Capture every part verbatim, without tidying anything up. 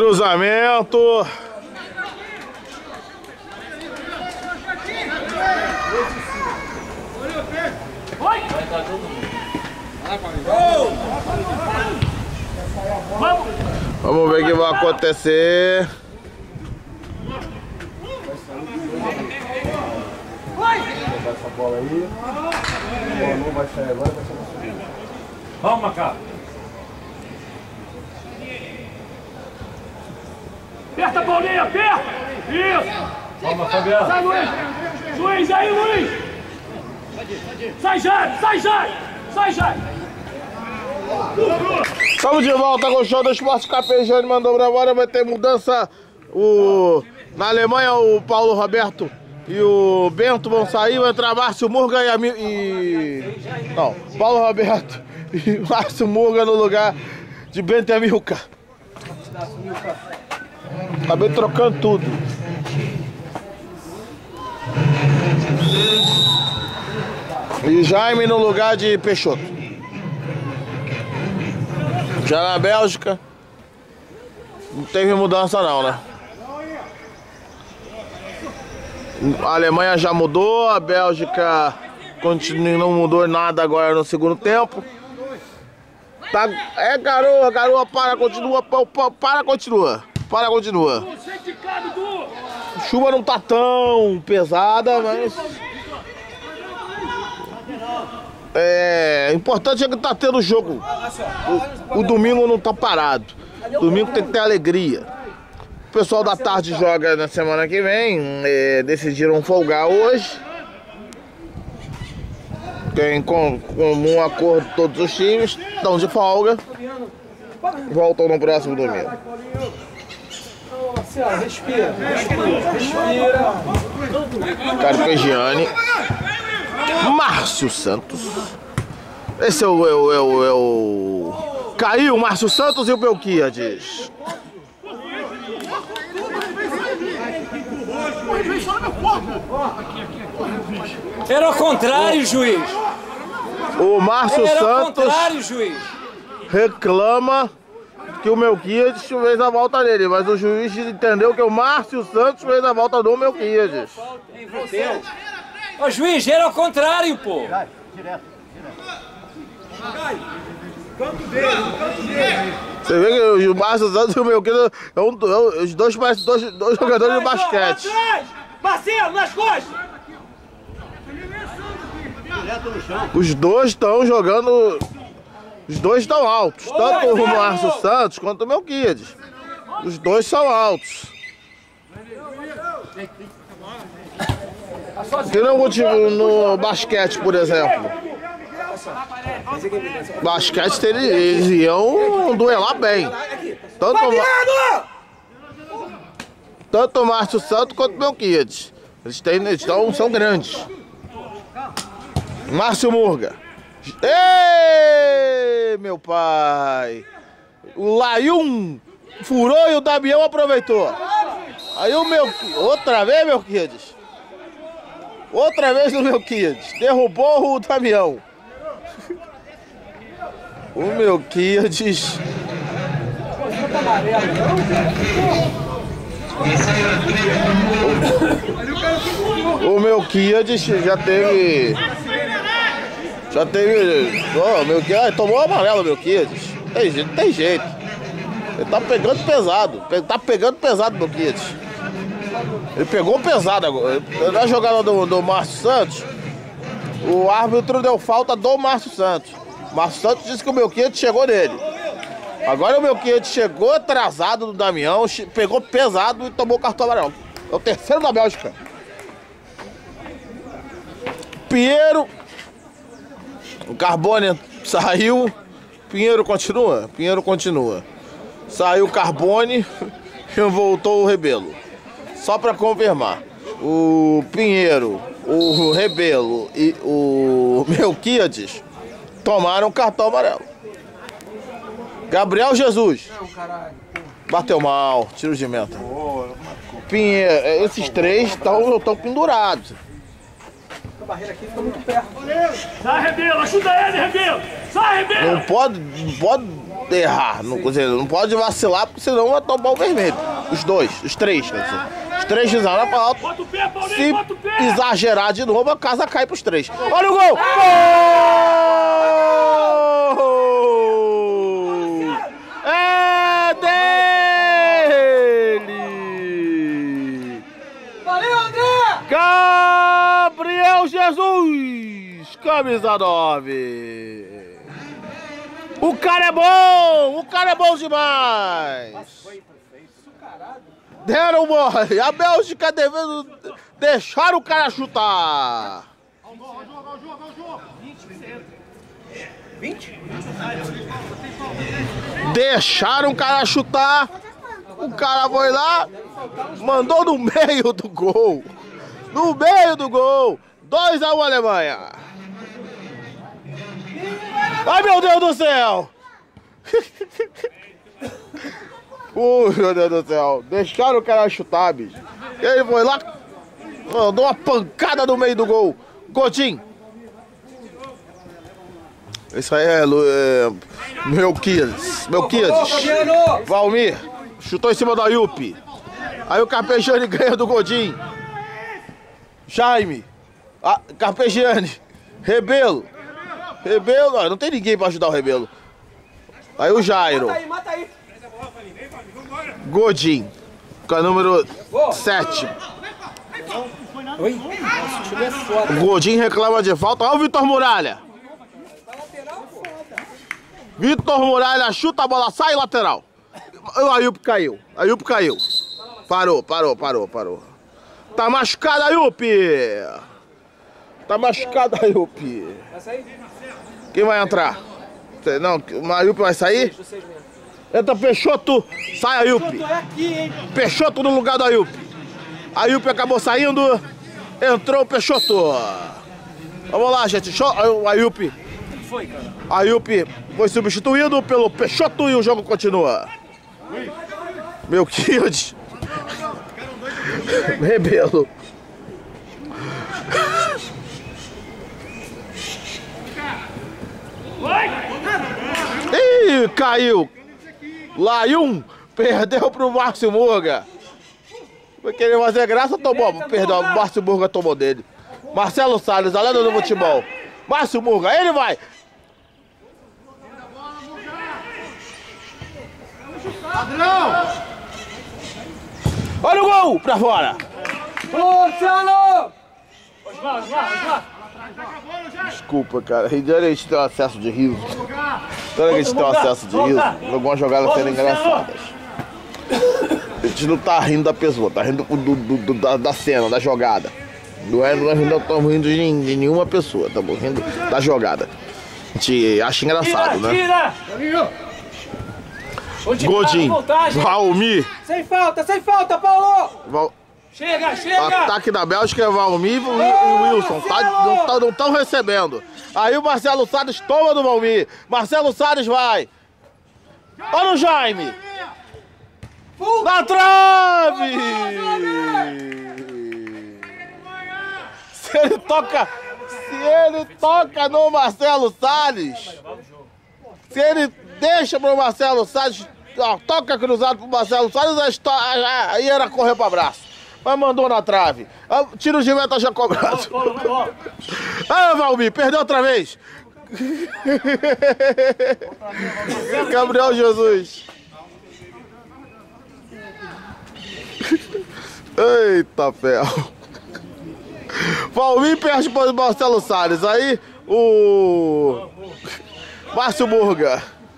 Cruzamento. Vamos ver o que vai acontecer. Essa bola aí. A bola não vai sair agora, vai sair na subida. Vamos, cara. Aperta a bolinha, aperta! Isso! Vamos, Fabiano. Sai, Luiz! Luiz, aí, Luiz! Sai, Jair! Sai, Jair! Sai, Jair! Estamos de volta com o show do Esporte Capejane, mandou pra fora, vai ter mudança. O... Na Alemanha, o Paulo Roberto e o Bento vão sair, vai entrar Márcio Murga e, a... e... Não, Paulo Roberto e Márcio Murga no lugar de Bento e Amilcar. Acabei trocando tudo. E Jaime no lugar de Peixoto. Já na Bélgica não teve mudança não, né? A Alemanha já mudou, a Bélgica continua, não mudou nada agora no segundo tempo. Tá, é garoa, garoa, para, continua, para, continua, para, continua. Chuva não tá tão pesada, mas... É importante é que tá tendo jogo. O, o domingo não tá parado. Domingo tem que ter alegria. O pessoal da tarde joga na semana que vem. É, decidiram folgar hoje. Tem com, comum acordo todos os times. Estão de folga. Voltam no próximo domingo. Respira, respira, respira. Carpegiani. Márcio Santos. Esse é o, é o, é o, é o... Caiu o Márcio Santos e o Belquíades. Era ao contrário, juiz. O Márcio Era ao Santos contrário, juiz. reclama que o Melquíades fez a volta dele, mas o juiz entendeu que o Márcio Santos fez a volta do Melquíades. Ô juiz, era ao contrário, pô. Direto, Canto dele, canto dele. Você vê que o Márcio Santos e o Melquíades é um, é um, os dois parecem dois, dois jogadores de basquete. Marcelo, nas costas! direto no chão. Os dois estão jogando. Os dois estão altos. Tanto o Márcio Santos quanto o Melquíades. Os dois são altos. Que não motivo no basquete, por exemplo. Basquete eles, eles iam duelar bem. Tanto, tanto o Márcio Santos quanto o Melquíades. Eles, têm, eles tão, são grandes. Márcio Murga. Ei, meu pai! O Laium furou e o Damião aproveitou. Aí o meu... Outra vez, Melquíades. Outra vez no Melquíades. Derrubou o Damião. O Melquíades... O Melquíades já teve... Já teve... Oh, o Melquíades tomou amarelo, o Melquíades. Tem jeito, tem jeito. Ele tá pegando pesado. Ele tá pegando pesado, Melquíades. Ele pegou pesado agora. Na jogada do, do Márcio Santos, o árbitro deu falta do Márcio Santos. O Márcio Santos disse que o Melquíades chegou nele. Agora o Melquíades chegou atrasado do Damião, pegou pesado e tomou o cartão amarelo. É o terceiro da Bélgica. Pinheiro. O Carbone saiu. Pinheiro continua? Pinheiro continua. Saiu o Carbone e voltou o Rebelo. Só para confirmar. O Pinheiro, o Rebelo e o Melquíades tomaram cartão amarelo. Gabriel Jesus. Bateu mal, tiro de meta. Pinheiro, esses três estão pendurados. A barreira aqui fica muito perto. Sai, Rebelo, ajuda ele, Rebelo! Sai, Rebelo! Não pode, não pode errar. Não, quer dizer, não pode vacilar, porque senão vai tomar o vermelho. Os dois, os três, quer dizer. Os três pisaram pra alto. Bota o pé, Paulinho, Se bota o pé! exagerar de novo, a casa cai pros três. Olha o gol! Gol! É dele! Valeu, André! Gabriel Jesus! Camisa nove! O cara é bom! O cara é bom demais! Deram mole! A Bélgica devendo deixar o cara chutar! Deixaram o cara chutar! O cara foi lá, mandou no meio do gol! No meio do gol! dois a um Alemanha! Ai, meu Deus do céu! Ui, meu Deus do céu! Deixaram o cara chutar, bicho! Ele foi lá, mandou uma pancada no meio do gol! Godinho! Isso aí é, é Melquiades! Melquiades! Valmir! Chutou em cima do Ayup! Aí o Carpegiani ganha do Godinho! Jaime! Ah, Carpegiani! Rebelo! Rebelo, não, não tem ninguém pra ajudar o Rebelo. Aí o Jairo. Mata aí, mata aí. Godinho, com a número sete. Oi? Nossa, o time é foda. O Godinho reclama de falta. Olha o Vitor Muralha. Vitor Muralha chuta a bola, sai lateral. O Ayup caiu. Ayup caiu. Parou, parou, parou, parou. Tá machucado, Ayup. Tá machucado, Ayup. Vai sair? Quem vai entrar? Não, o Ayup vai sair? Entra Peixoto, sai Ayup. Peixoto no lugar do Ayup. Ayup acabou saindo, entrou o Peixoto. Vamos lá, gente. O Ayup. Foi, cara. Ayup foi substituído pelo Peixoto e o jogo continua. Melquiades. Rebelo. Ih, caiu. Laium perdeu pro Márcio Murga. Foi querer fazer graça, tomou. Perdão, Márcio Murga tomou dele. Marcelo Salles, a lenda do futebol. Márcio Murga, ele vai. Padrão! Olha o gol pra fora. Ô, Luciano! Osmar, Osmar, Osmar! Desculpa, cara. A gente tem um acesso de riso. Toda vez que a gente tem um acesso de riso, algumas jogadas sendo engraçadas. A gente não tá rindo da pessoa, tá rindo do, do, do, da, da cena, da jogada. Não é, não é rindo, estamos rindo de, de nenhuma pessoa, estamos rindo da jogada. A gente acha engraçado, né? Tira! Godinho, Valmir. Sem falta, sem falta, Paulo! Val... Chega, chega! Ataque da Bélgica é Valmir e o Wilson. Tá, não estão recebendo. Aí o Marcelo Salles toma do Valmir. Marcelo Salles vai. Olha o Jaime. Na trave! Se ele toca. Se ele toca no Marcelo Salles. Se ele deixa pro Marcelo Salles. Ó, toca cruzado pro Marcelo Salles, aí era correr pro abraço. Mas mandou na trave. Tiro de meta já cobrado. Ah, Valmir, perdeu outra vez. Gabriel Jesus. Eita ferro. Valmir perde para o Marcelo Salles. Aí o Márcio Murga.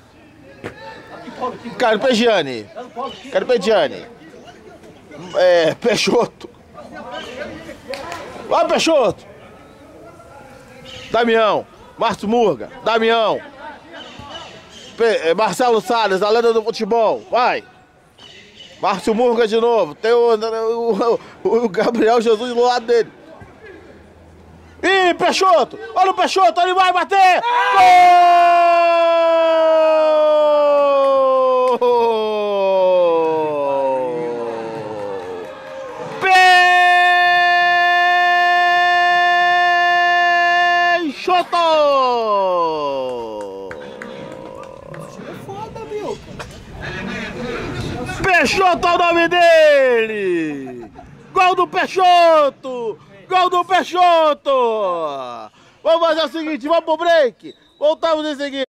Carpegiani. Carpegiani. É, Peixoto. Vai, Peixoto. Damião. Márcio Murga. Damião. Pe Marcelo Salles, a lenda do futebol. Vai. Márcio Murga de novo. Tem o, o, o, o Gabriel Jesus do lado dele. Ih, Peixoto. Olha o Peixoto, ele vai bater. Gol! Peixoto! Peixoto é o nome dele! Gol do Peixoto! Gol do Peixoto! Vamos fazer o seguinte, vamos pro break! Voltamos em seguida!